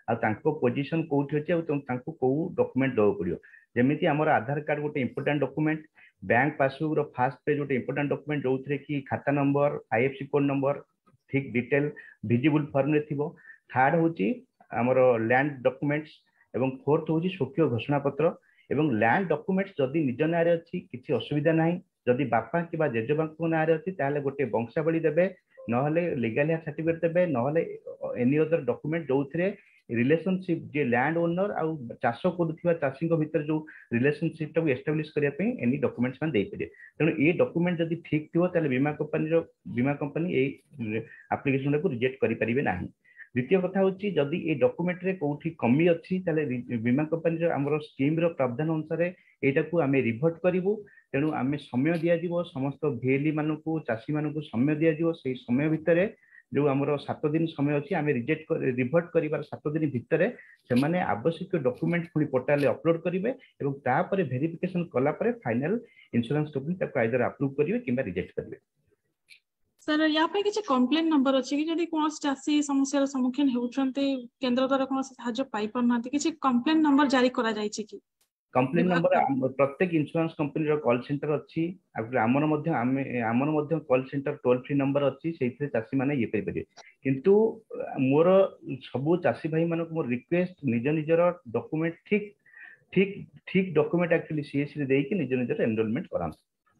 आ तांको पोजीशन कोठी अछि आ तांको को डॉक्यूमेंट दो पड़ियो जेमिति हमर आधार कार्ड गोटे इंपोर्टेंट डॉक्यूमेंट बैंक पासबुक रो फर्स्ट पेज गोटे इंपोर्टेंट डॉक्यूमेंट जोथरे कि खाता नंबर आईएफसी कोड नंबर ठीक डिटेल विजिबल फॉर्म रे थिबो थर्ड होची हमर लैंड डॉक्यूमेंट्स एवं फोर्थ होची स्वकीय घोषणा पत्र एवं लैंड डॉक्यूमेंट्स जदी निज नारे अछि किछि असुविधा नाही जदी बापा किबा जेजेबांको नारे अछि ताले गोटे वंशावली देबे नहले लीगल सर्टिफिकेट देबे नहले एनी अदर डॉक्यूमेंट जोथरे रिलेशनशिप जे लैंड ओनर आ चाष करुवा चाषी भीतर जो रिलेशनशिप टाक एस्टाब्लिश करिया पे एनी डॉक्यूमेंट्स मान दे परिए तेणु ए डॉक्यूमेंट जदी ठीक थिबो ताले बीमा कंपनी रो बीमा कंपनी ए एप्लीकेशन को रिजेक्ट करि परिबे नाही द्वितीय कथा होची जदी ए डॉक्यूमेंट रे कोठी कमी अछि ताले बीमा कंपनी रो हमरो स्कीम रो प्रावधान अनुसार एटा को हमें रिवर्ट करिवो तेणु आम समय दिया जीवो समस्त भेली मानकू चाषी मानकू समय दिया जीवो सेही समय भितर जो आमर सात दिन समय अच्छी आम रिजेक्ट रिवर्ट कर सात दिन भितर से माने आवश्यक डॉक्यूमेंट पुणी पोर्टाल अपलोड करेंगे और तापर वेरिफिकेशन कला परे फाइनल इंश्योरेंस कंपनी ताको आइदर अप्रूव करेंगे किंबा रिजेक्ट करेंगे सर या पे किछि कंप्लेन नंबर अछि कि जदि कोन चासी समस्या सम्मुखीन होउछन्ते केंद्र द्वारा कोन सहायता पाई परनाते किछि कंप्लेन नंबर जारी करा जाय छै कि कंप्लेन नंबर प्रत्येक इंश्योरेंस कंपनी रो कॉल सेंटर अछि आमर मध्य आमर मध्य call centre toll free number अछि सेइथरे चासी माने ये करि परिबे किंतु मोर सबु चासी भाई मानक मोर रिक्वेस्ट निज निजर डॉक्यूमेंट ठीक ठीक ठीक डॉक्यूमेंट एक्चुअली सीएससी रे देई कि निज निजर एनरोलमेंट करान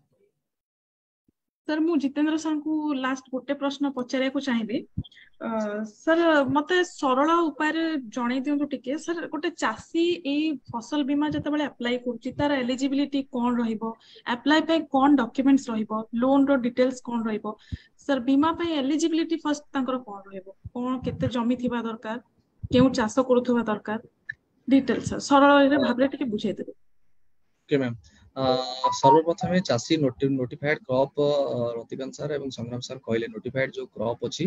सर मु जितेंद्र सर को लास्ट गोटे प्रश्न पचारे को चाहिबे सर मते सरल उपाय रे जणै दियंतु टिके सर गोटे चासी ए फसल बीमा जते बेले अप्लाई करछि तार एलिजिबिलिटी कोन रहिबो अप्लाई पे कोन डॉक्यूमेंट्स रहिबो लोन रो डिटेल्स कोन रहिबो सर बीमा पे एलिजिबिलिटी फर्स्ट तांकर कोन रहिबो कोन केते जमी थिबा दरकार केउ चाष करूथबा दरकार डिटेल्स सर सरल रे भाबरे टिके बुझाइ देबे ओके मैम सर्वप्रथमे चासी नोटिफाइड क्रॉप रतिकांत सर एवं संग्राम सर कहले नोटिफाइड जो क्रॉप अछि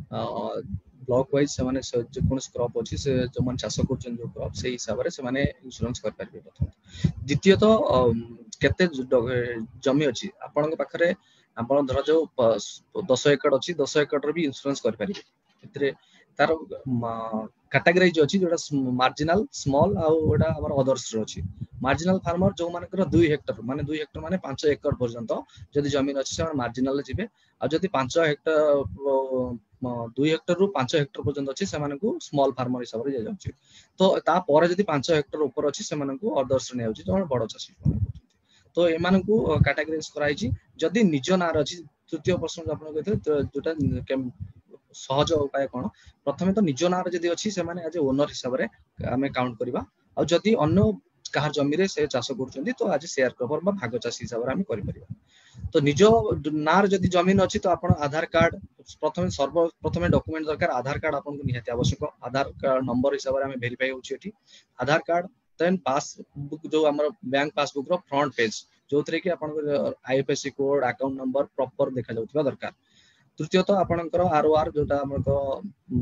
ब्लॉक वाइज से माने जे कोन क्रॉप अछि से जो मन चाष करछन जो क्रॉप से हिसाब रे से माने इंश्योरेंस कर पारबे प्रथम द्वितीय तो केते जमी अछि आपन के पाखरे आपन धर जो दस एकड़ अछि दस एकड़ रे भी इंश्योरेंस कर पारबे एतरे तार कैटेगराइज अछि जोटा मार्जिनल स्मॉल आ ओटा हमर अदर्स रो अछि मार्जिनल फार्मर जो मानकर दुई हेक्टर माने दुई हेक्टर माने पांच एकड़ पर्यंत जदि जमीन अछि से मार्जिनल जिबे आ जदि पांच हेक्टर दुई हेक्टर रु पांच हेक्टर पर्यंत अछि से मानकू स्मॉल फार्मर हिसाब रे जाय जाउछि तो ता पर जदि पांच हेक्टर ऊपर अछि से मानकू अदर्स ने जाउछि जो बड़ चासी तो ए मानकू कैटेगराइज कराई छि जदि निज नार अछि तृतीय प्रश्न आपन कहते जोटा सहज उपाय कोन प्रथमे तो निज नार जदि अछि से माने आज ओनर हिसाब रे हमें काउंट करबा आ जदि अन्य कहार जमी रे से चाष करछन्ती तो आज शेयर कवर बा भाग चासी हिसाब रे हम करि परिबा तो निज नार जदि जमीन अछि तो आपण आधार कार्ड प्रथमे सर्व प्रथमे डॉक्यूमेंट दरकार आधार कार्ड आपन को निहाती आवश्यक आधार कार्ड नंबर हिसाब रे हम वेरीफाई होछि एठी आधार कार्ड देन पासबुक जो हमर बैंक पासबुक रो फ्रंट पेज जोथरे कि आपन IFSC code account number proper देखा जाउथबा दरकार तृतीय तो आपनकर आरओआर जोटा हमर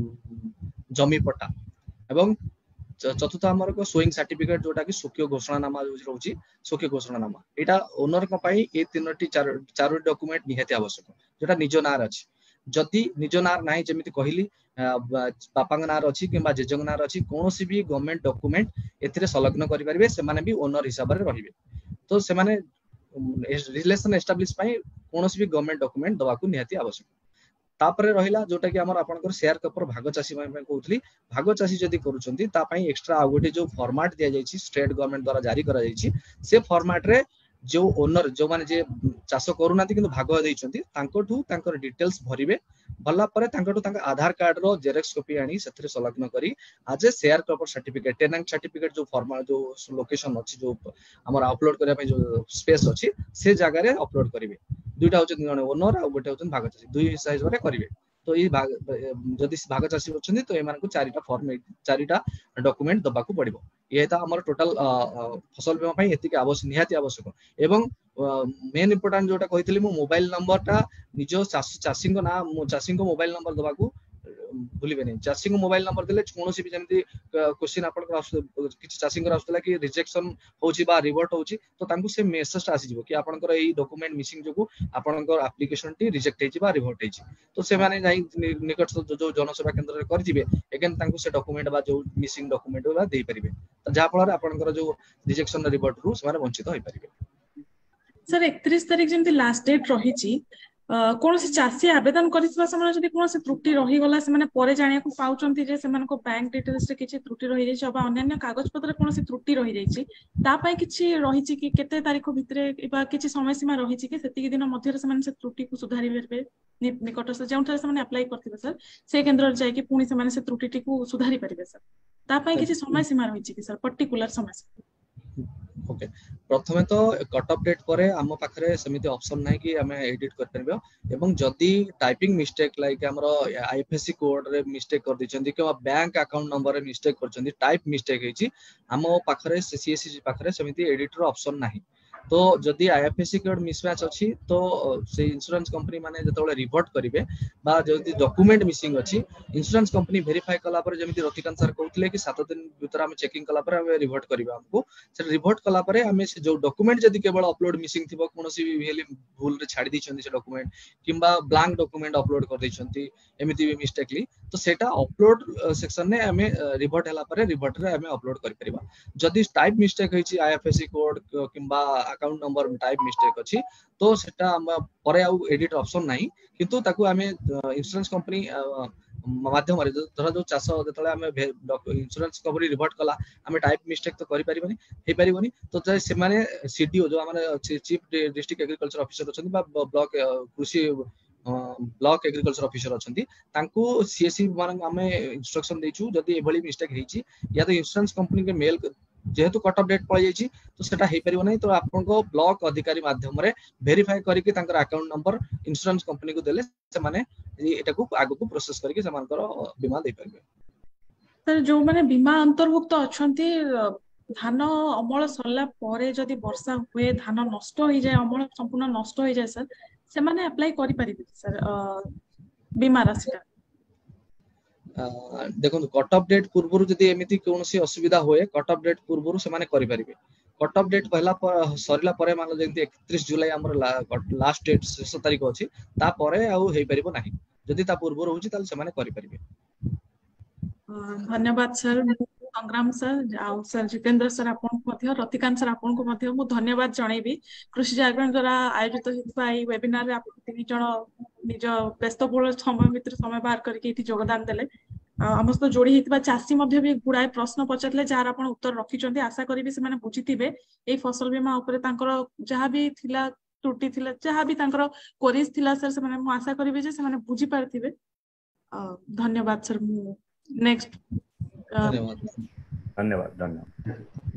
जमी पट्टा एवं चतुर्थ आमर को सोइंग सर्टिफिकेट जोटा कि स्वकीय घोषणानामा रोची स्वकीय घोषणानामा एटा ओनर को पई ए तीनटी चार चार डॉक्यूमेंट निहाती आवश्यक जोटा निज नार अछि जदि निज नार नाही जेमिति कहिली बापांग नार अछि किबा जेजंग नार अछि कोनोसी भी गवर्नमेंट डॉक्यूमेंट एथिरे संलग्न करि परिबे से माने भी ओनर हिसाब रे रहिबे तो से माने रिलेशन एस्टैब्लिश पई कोनोसी भी गवर्नमेंट डॉक्यूमेंट दवा को निहाती आवश्यक तापरे रहिला जोटा कि हमर आपनकर शेयर पेपर भाग चासी मैं कहउथली भाग चासी जदी करूचंती ता पई एक्स्ट्रा आ गोटे जो फॉर्मेट दिया जायछि स्टेट गवर्नमेंट द्वारा जारी करा जायछि से फॉर्मेट रे जो ओनर जो माने जे चाष करूनाती किंतु भाग दैछंती तांकोठू तांकर डिटेल्स भरिबे भल्ला परे तांकोठू तांका आधार कार्ड रो जेरॉक्स कॉपी आनी सेथरे संलग्न करी आज ए share paper certificate tenant certificate जो फॉर्मेट जो लोकेशन अछि जो हमर अपलोड करिया पई जो स्पेस अछि से जगह रे अपलोड करिवे दुईटा होचन जने ओनर आ गोटे होचन भाग चासी दुई साइज रे करिवे तो ई भाग जदि भाग चासी होचंदी तो ए मान को चारिटा फॉर्म चारिटा डॉक्यूमेंट दबा को पड़िबो ये ता हमर टोटल फसल बीमा पई एतिके आवश्यक निहाती आवश्यक एवं मेन इंपोर्टेंट जोटा कहितली मो मोबाइल नंबर टा निजो चासी को ना चासी को मोबाइल नंबर दबा को भूलिबे नहीं चासी को मोबाइल नंबर देले कोनोसी भी जेमति क्वेश्चन आपन किछि चासी को आस्तला कि रिजेक्शन होची बा रिवर्ट होची तो तांकु से मेसेज आसी जिवो कि आपनकर एई डॉक्यूमेंट मिसिंग जोगु आपनकर एप्लीकेशन टी रिजेक्ट हेची बा रिवर्ट हेची तो से माने जाई निकट जो जनसेवा केंद्र रे करजिबे एगेन तांकु से डॉक्यूमेंट बा जो मिसिंग डॉक्यूमेंट बा देई परिबे तो जा फल आपनकर जो रिजेक्शन रिवर्ट रु से माने वंचित होई परिबे। सर एकतीस तारिख जेमति लास्ट डेट रहिची कौन से चासी आवेदन करथिबा समय जदि कौन से त्रुटि रही गला से माने परे जानिया को पाउचंती जे सेमान को बैंक डिटेल्स रे किछि त्रुटि रही जाय छबा अन्य कागज पत्र कौन से त्रुटि रही जाय छि ता पय किछि रहिछि कि केते तारिख भितरे एबा किछि समय सीमा रहिछि कि सेति दिन मध्य रे सेमान से त्रुटि को सुधारि बेरबे निकटस्थ जेउठारे सेमान अप्लाई करथिबे सर से केंद्र रे जाय कि पुनी सेमान से त्रुटिटी को सुधारि परिबे सर ता पय किछि समय सीमा रहिछि कि सर पर्टिकुलर समय ओके प्रथमे तो कट ऑफ डेट परे हम पाखरे समिति ऑप्शन नाही कि हमें एडिट कर परबो एवं जदी टाइपिंग मिस्टेक लाइक हमरो आईएफएससी कोड रे मिस्टेक कर दिचंदी कि बैंक अकाउंट नंबर रे मिस्टेक करचंदी टाइप मिस्टेक हेची हम पाखरे सीएससी पाखरे समिति एडिटर ऑप्शन नाही तो जदी आईएफएससी कोड मिसमैच अछि तो से इंश्योरेंस कंपनी माने जतोले रिपोर्ट करिवे बा जदी डॉक्यूमेंट मिसिंग अछि इंश्योरेंस कंपनी वेरीफाई कला पर जेमिति रतिकांत सर कहउतले कि सात दिन भीतर हम चेकिंग कला पर हम रिपोर्ट करिवा हमको से रिपोर्ट कला पर हम से जो डॉक्यूमेंट जदी केवल अपलोड मिसिंग थिबो कोनोसी भी भूल रे छाडी दिछंती से डॉक्यूमेंट किंबा ब्लैंक डॉक्यूमेंट अपलोड कर दिछंती एमिति भी मिस्टेकली तो सेटा अपलोड सेक्शन ने हमें रिपोर्ट हला पर रिपोर्ट रे हमें अपलोड करि परिबा जदी टाइप मिस्टेक होईची आईएफएससी कोड किंबा अकाउंट नंबर टाइप मिस्टेक अछि तो सेटा हम परे आ एडिट ऑप्शन नाही किंतु ताकू हमें इंश्योरेंस कंपनी माध्यम रे धरा जो चाष जतले हमें इंश्योरेंस कंपनी रिपोर्ट कला हमें टाइप मिस्टेक तो करि परिबनी हे परिबनी तो से माने सीडीओ जो हमारे चीफ डिस्ट्रिक्ट एग्रीकल्चर ऑफिसर अछंती बा ब्लॉक कृषि ब्लॉक एग्रीकल्चर ऑफिसर अछंती तांकू सीएससी मान हमें इंस्ट्रक्शन देछु जदी एभली मिस्टेक हेची या तो इंश्योरेंस कंपनी के मेल जेहेतु कट ऑफ डेट पड़ जाइए तो सेटा हे परिबो नै तो आपन को ब्लॉक अधिकारी माध्यम रे वेरीफाई करके तांकर अकाउंट नंबर इंश्योरेंस कंपनी को देले से माने एटा को आगु को प्रोसेस करके समानकर बीमा दे परबे। सर जो माने बीमा अंतर्भुक्त अछंती धान अमल सरला परे जदी वर्षा हुए धान नष्ट हो जाए अमल संपूर्ण नष्ट हो जाए सर से माने अप्लाई करि परिबे सर बीमा राशि देखो कट ऑफ डेट पूर्व जदि एमिति कोनोसी असुविधा होए कट ऑफ डेट पूर्व से माने करि परिबे कट ऑफ डेट पहला सरिला परे मान जेंति एकतीस जुलाई हमर लास्ट डेट शेष तारीख अछि ता परे आ हेई परिबो नाही जदि ता पूर्व रहउची ताल से माने करि परिबे। धन्यवाद सर संग्राम सर आ सर जितेंद्र सर आपन को मध्य रतिकांत सर आपन को मध्य मु धन्यवाद जणैबी कृषि जागरण द्वारा आयोजित हितबा ई वेबिनार रे आपन तीन जण निज व्यस्तबहुल समय मित्र समय बाहर करके इति योगदान देले हम तो जोड़ी हितबा चासी मध्य भी गुडाय प्रश्न पचारले जार आपन उत्तर रखिचंती आशा करिबी से माने बुझितिबे ए फसल बीमा ऊपर तांकर जहां भी थिला त्रुटि थिला जहां भी तांकर क्वेरीज थिला सर से माने मु आशा करिबी जे से माने बुझि पारथिबे। धन्यवाद सर मु नेक्स्ट धन्यवाद धन्यवाद धन्यवाद।